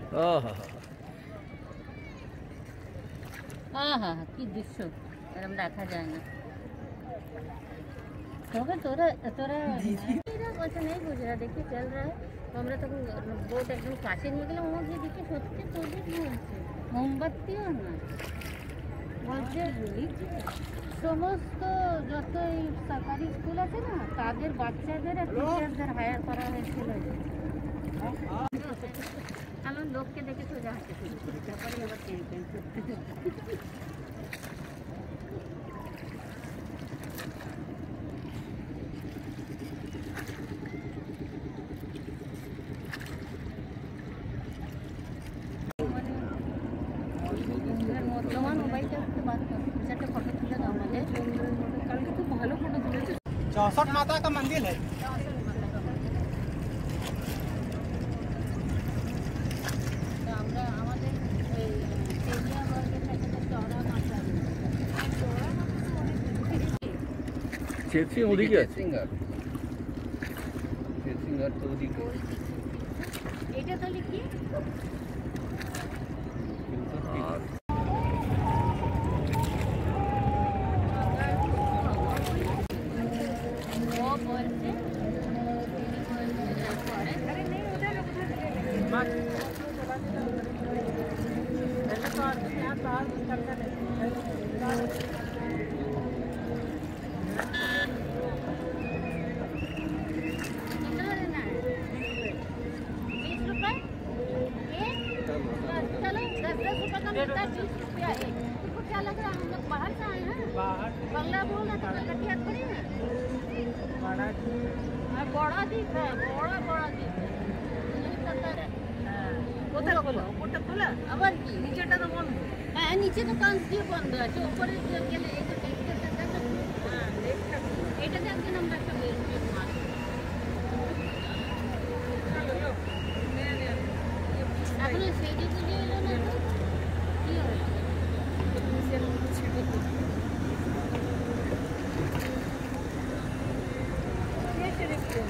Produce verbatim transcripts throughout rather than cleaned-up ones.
हाँ हाँ की दृश्य एरम रखा जाए ना तो तोरा तोरा वैसे नहीं बुझ रहा। देखिए चल रहा है तो हमरा तो बोट एकदम पासे निकला वहाँ से देखिए सोचते तो मोमबत्ती हो ना বলছে সমস্ত যত এই সরকারি স্কুল আছে না তাদের বাচ্চাদের টিচারদের হায়ার করা হয়েছিল। আমি লোককে দেখে সোজা হাসতে শুরু করি, তারপরে আবার চেঞ্জ করতে चौसठ माता का मंदिर है। চেচিং ওদিকে আছে, সিঙ্গার সিঙ্গার তো ওদিকে। এটা তাহলে কি क्या लग रहा है? हम लोग बाहर से आए हैं। बाहर बंगला बोल रहा था, कलकतिया थोड़ी है। बड़ा बड़ा दिख रहा है, बड़ा बड़ा दिख रहा है। नहीं पता है কোথায় খোলা? উপরটা খোলা আবার কি নিচেটা তো বন্ধ। হ্যাঁ নিচে তো কাঁচ দিয়ে বন্ধ আছে, উপরে গেলে এই যে দেখতে দেখতে হ্যাঁ দেখতে এটা দেখেন আমরা একটা বের বের মাছ এখন সেই যে গুলি এলো না কি হলো নিচের ছিটে কেটে রেখে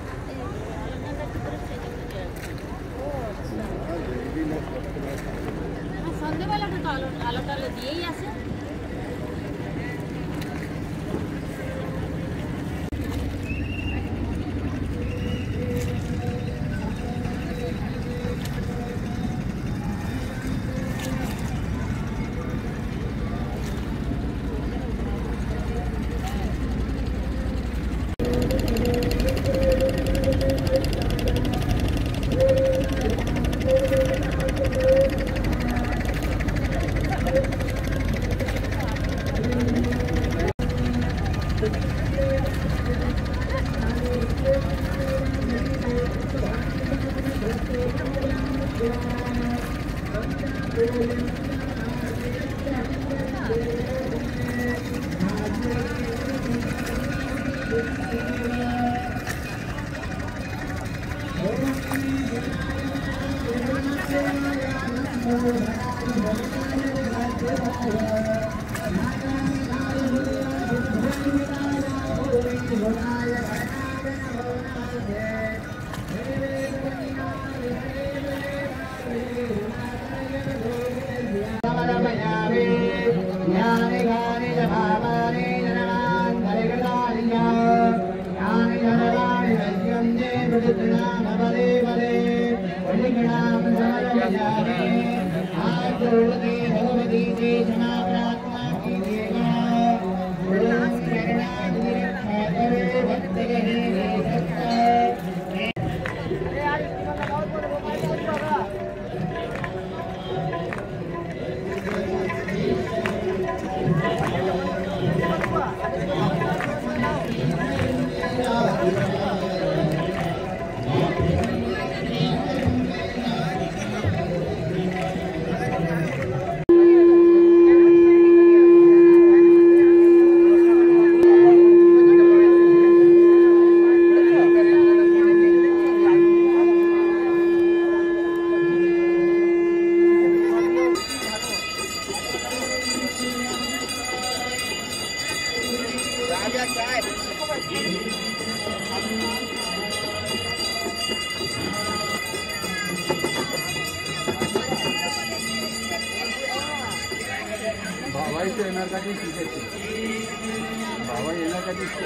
সন্ধ্যেবেলাটা তো আলো আলো টালো দিয়েই আসে। बाबा इथे येणार का ते शिकायचे बाबा येणार का ते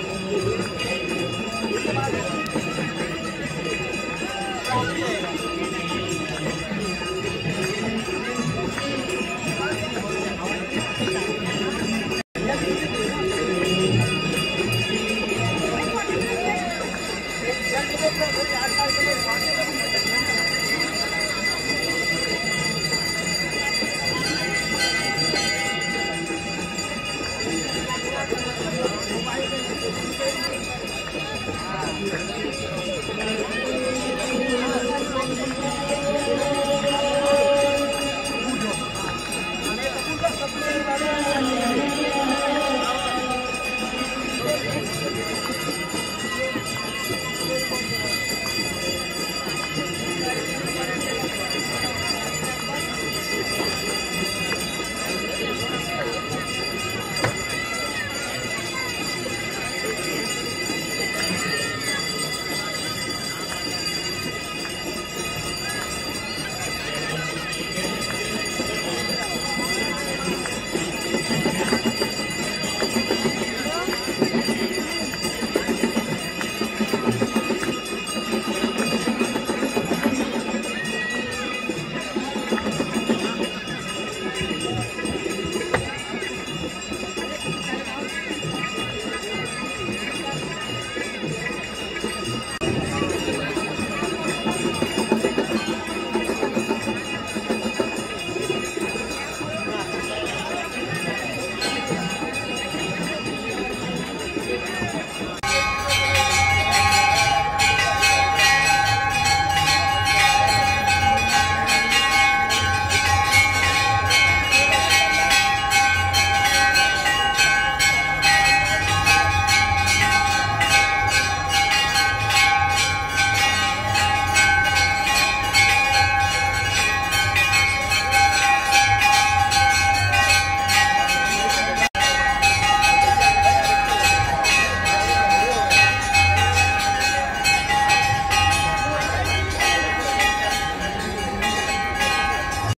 Thank you.